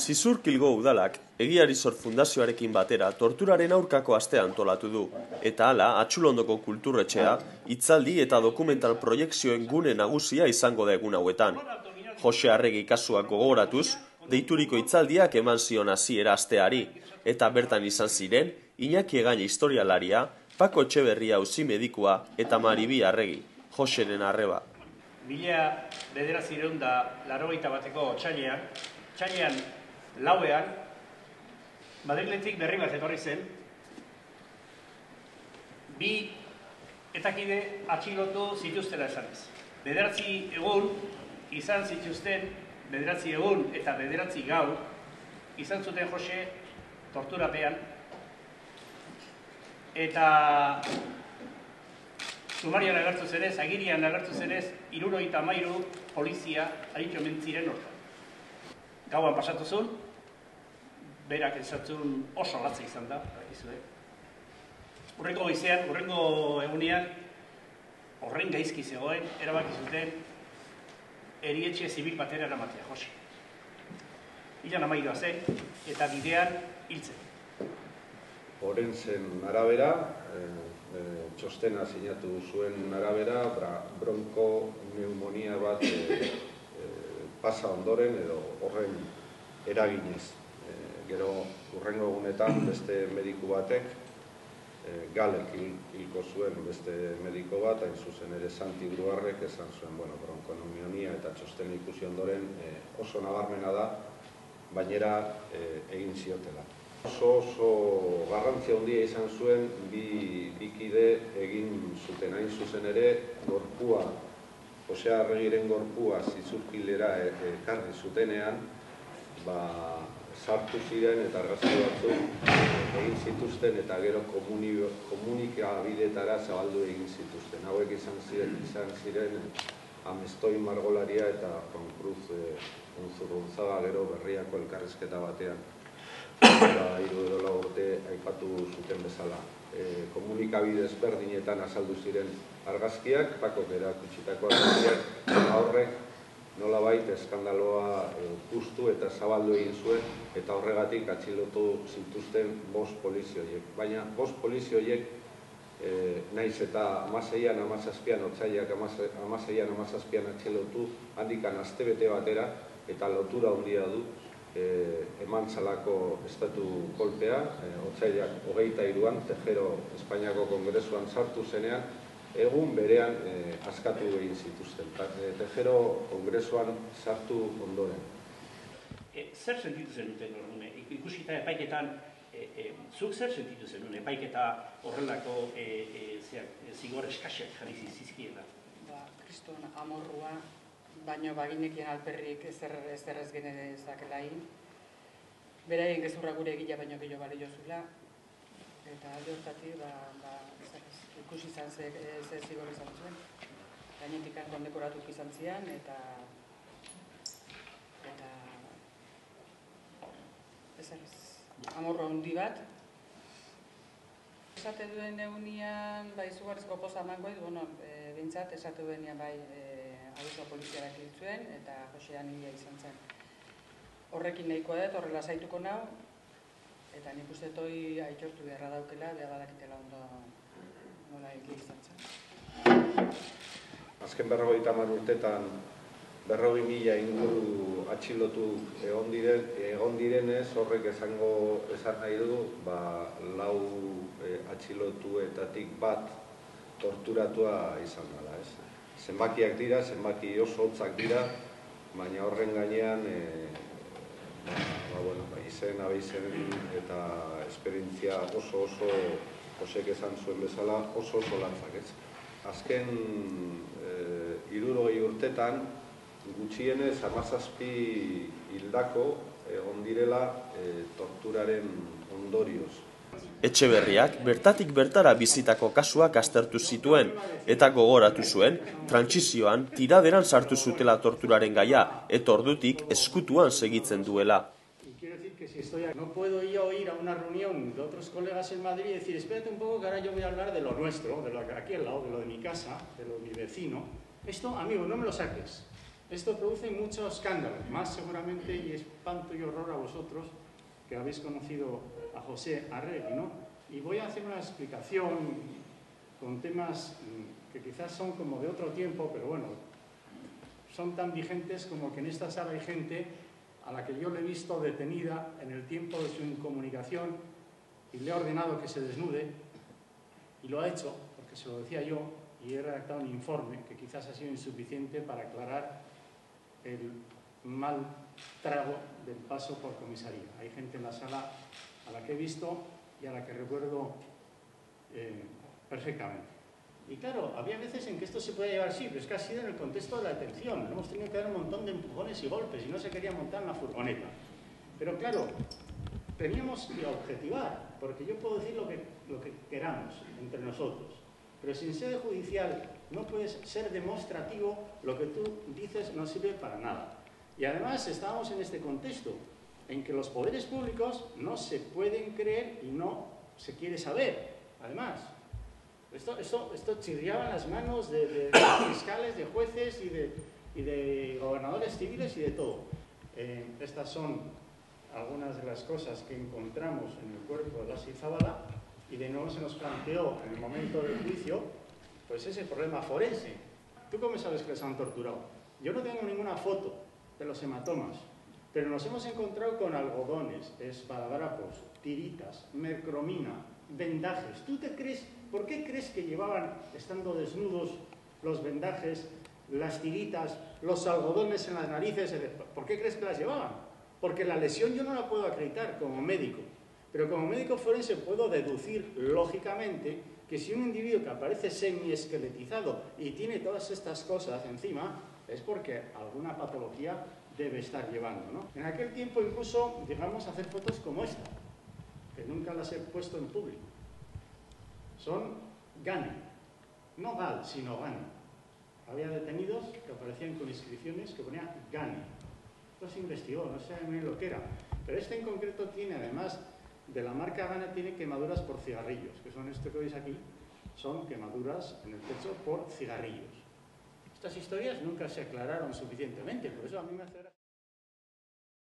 Zizurkilgo udalak Egiari Zor Fundazioarekin batera torturaren aurkako astea antolatu du, eta hala Atxulondoko kulturretxea hitzaldi eta dokumental proiekzioen gune nagusia izango da egun hauetan. Jose Arregi kasuak gogoratuz, deituriko hitzaldiak eman zion hasiera asteari, eta bertan izan ziren Iñaki Egaña historialaria, Pako Etxeberria auzi medikua eta Maribi Arregi, Joseren arreba. 1981ko otsailean, lauean, Madriletik berri bat etorri zen, bi etakide atxilotu zituztela esanez. 9 egun izan zituzten, 9 egun eta 9 gau izan zuten Jose torturapean, eta sumarian agertu zenez, agirian agertu zenez, 73 polizia aritxo mentziren hortan. Gauan pasatu zuen, berak esatzen oso latza izan da, Urrengo goizean, urrengo egunean, horren gaizki zegoen, erabaki zuten erietxe zibil batera eramatea, Jose. Hilan 13 zen, eta bidean hiltzen. Forensen arabera, txostena sinatu zuen arabera, bronko pneumonia bat pasa ondoren edo horren eraginez. Gero urrengo egunetan beste mediku batek, galek hilko zuen beste mediko bat, hain zuzen ere Santi Gruarrek esan zuen, bronkoneumonia eta txostena ikusi ondoren oso nabarmena da, bainera egin ziotela. Oso garrantzia handia izan zuen bi kide egin zuten, hain zuzen ere gorpua, Jose Arregiren gorpua zizurkilera ekarri zutenean, sartu ziren eta argazki batzuk egin zituzten eta gero komunikabidetara zabaldu egin zituzten. Hauek izan ziren Amestoi margolaria eta Juan Cruz Unzurrunzaga gero Berriako elkarrizketa batean. 3 urte aipatu zuten bezala. Komunikabide ezberdinetan azaldu ziren argazkiak, Pakok erakutsitako argazkiak, horrek nolabait eskandaloa puztu eta zabaldu egin zuen, eta horregatik atxilotu zituzten 5 polizio horiek. Baina 5 polizio horiek, naiz eta 16an, 17an, otsaileak 16an, 17an atxilotu, handikan astebete batera, eta lotura handia du, eman zalako estatu kolpea, otsaileak 23an, Tejero Espainiako Kongresuan sartu zenean, egun berean askatu egin zituzten. Tejero Kongresuan sartu ondoren. Zer sentitu zenuten horren? Ikusita epaiketan, zuk zer sentitu zenuen epaiketa horrelako zigor eskaxak jarri zizkiela? Kriston amorrua, baino baginekien alperrik ezer ez genezakela egin. Beraien gezurra gure egila baino gehiago balio zula, eta alde hortatik, ikusi izan ze zigor izan zuen. Gainetik kondekoratu izan zian, eta amorro handi bat. Esate duen egunean, izugarrizko poza emango bintzat, esate duenean abiso poliziarak hil zuen, eta Josean hila izan zen. Horrekin nahikoa dut, horrela zaituko nau, eta nik uste toi aitortu beharra daukela, beha badakitela ondo nola hil izan zen. Azken 50 urtetan 40.000 inguru atxilotu egon direnez, horrek esan nahi du, 4 atxilotuetatik bat torturatua izan dela. Zenbakiak dira, zenbaki oso hotzak dira, baina horren gainean izen, abizen eta esperientzia oso Josek esan zuen bezala oso latzak. Azken 60 urtetan gutxienez 17 hildako egon direla torturaren ondorioz. Etxeberriak bertatik bertara bizitako kasuak aztertu zituen eta gogoratu zuen trantsizioan tiraderan sartu zutela torturaren gaia eta ordutik ezkutuan segitzen duela. No puedo yo ir a una reunión de otros colegas en Madrid y decir, espérate un poco que ahora yo voy a hablar de lo nuestro, de lo que aquí al lado, de lo de mi casa, de lo de mi vecino. Esto, amigo, no me lo saques. Esto produce mucho escándalo, más seguramente, y espanto y horror a vosotros que habéis conocido a José Arregui, ¿no? Y voy a hacer una explicación con temas que quizás son como de otro tiempo, pero bueno, son tan vigentes como que en esta sala hay gente a la que yo le he visto detenida en el tiempo de su incomunicación y le he ordenado que se desnude, y lo ha hecho, porque se lo decía yo, y he redactado un informe que quizás ha sido insuficiente para aclarar el mal trago del paso por comisaría. Hay gente en la sala a la que he visto y a la que recuerdo perfectamente. Y claro, había veces en que esto se puede llevar así, pero es que ha sido en el contexto de la detención. Hemos tenido que dar un montón de empujones y golpes y no se quería montar en la furgoneta. Pero claro, teníamos que objetivar, porque yo puedo decir lo que queramos entre nosotros, pero sin sede judicial no puedes ser demostrativo, lo que tú dices no sirve para nada. Y además estábamos en este contexto en que los poderes públicos no se pueden creer y no se quiere saber. Además, esto chirriaba en las manos de fiscales, de jueces y de gobernadores civiles y de todo. Estas son algunas de las cosas que encontramos en el cuerpo de Lasso y Zabala, y de nuevo se nos planteó en el momento del juicio pues ese problema forense. ¿Tú cómo sabes que les han torturado? Yo no tengo ninguna foto de los hematomas, pero nos hemos encontrado con algodones, esparadrapos, tiritas, mercromina, vendajes. ¿Tú te crees, por qué crees que llevaban, estando desnudos, los vendajes, las tiritas, los algodones en las narices? ¿Por qué crees que las llevaban? Porque la lesión yo no la puedo acreditar como médico, pero como médico forense puedo deducir lógicamente que si un individuo que aparece semiesqueletizado y tiene todas estas cosas encima, es porque alguna patología debe estar llevando, ¿no? En aquel tiempo incluso llegamos a hacer fotos como esta, que nunca las he puesto en público. Son GANI, no GAL, sino GANI. Había detenidos que aparecían con inscripciones que ponían GANI. Esto se investigó, no sé bien lo que era. Pero este en concreto tiene, además de la marca GANI, tiene quemaduras por cigarrillos, que son esto que veis aquí, son quemaduras en el pecho por cigarrillos. Estas historias nunca se aclararon suficientemente, por eso a mí me hace gracia.